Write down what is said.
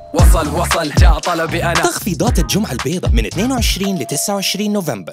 وصل جاء طلبي أنا. تخفيضات الجمعة البيضاء من 22 ل 29 نوفمبر.